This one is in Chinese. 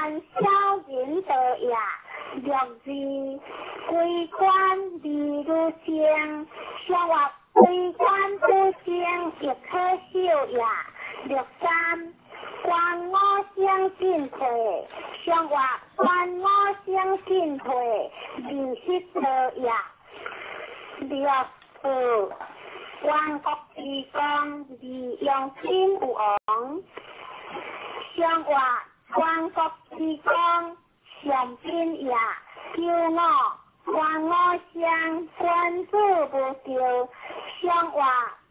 小人道也，六字归官利如声，上或归官不正，亦可笑也。六三官我相进退，上或官我相进退，利息道也。六二万国之光，利用天王，上或万国之光，上宾也。九我官我相，君子不救，上或